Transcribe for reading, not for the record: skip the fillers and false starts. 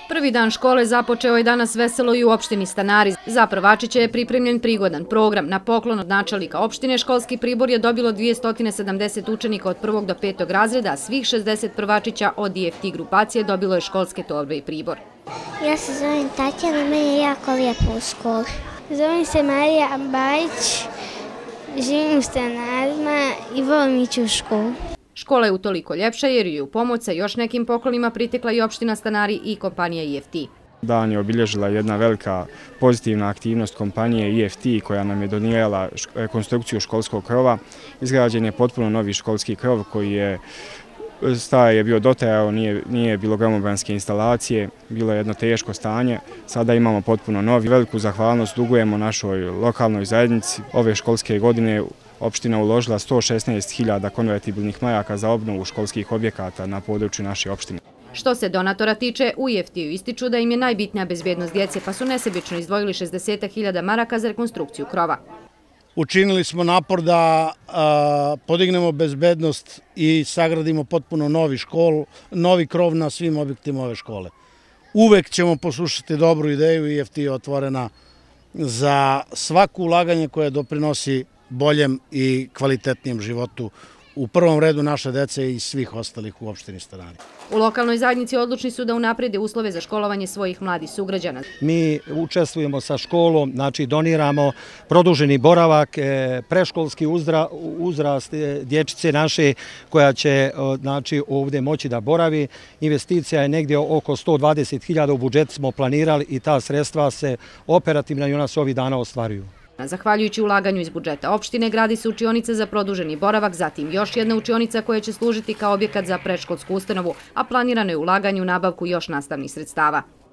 Prvi dan škole započeo je danas veselo i u opštini Stanari. Za prvačiće je pripremljen prigodan program. Na poklon od načelnika opštine školski pribor je dobilo 270 učenika od 1. do 5. razreda, a svih 60 prvačića od IFT grupacije dobilo je školske torbe i pribor. Ja se zovem Tatjana, meni je jako lijepo u školi. Zovem se Marija Bajić, živim u Stanarima i volim ići u školu. Škola je utoliko ljepša jer je u pomoć sa još nekim poklonima pritekla i opština Stanari i kompanija IFT. Dan je obilježila jedna velika pozitivna aktivnost kompanije IFT koja nam je donijela konstrukciju školskog krova. Izgrađen je potpuno novi školski krov koji je stari je bio dotrajao, nije bilo gromobranske instalacije, bilo je jedno teško stanje. Sada imamo potpuno novi. Veliku zahvalnost dugujemo našoj lokalnoj zajednici. Ove školske godine opština uložila 116.000 konvertibilnih maraka za obnovu školskih objekata na području naše opštine. Što se donatora tiče, u IFT-u ističu da im je najbitnija bezbjednost djece, pa su nesebično izdvojili 60.000 maraka za rekonstrukciju krova. Učinili smo napor da podignemo bezbednost i sagradimo potpuno novi krov na svim objektima ove škole. Uvek ćemo poslušati dobru ideju, IFT je otvorena za svako ulaganje koje doprinosi boljem i kvalitetnijem životu u prvom redu naše dece i svih ostalih u opštini Stanari. U lokalnoj zajednici odlučni su da unaprede uslove za školovanje svojih mladih sugrađana. Mi učestvujemo sa školom, znači doniramo produženi boravak, preškolski uzrast dječice naše koja će znači ovdje moći da boravi. Investicija je negdje oko 120.000 u budžetu smo planirali i ta sredstva se operativno i ona se ovih dana ostvaruju. Zahvaljujući ulaganju iz budžeta opštine, gradi se učionica za produženi boravak, zatim još jedna učionica koja će služiti kao objekat za predškolsku ustanovu, a planirano je ulaganje u nabavku još nastavnih sredstava.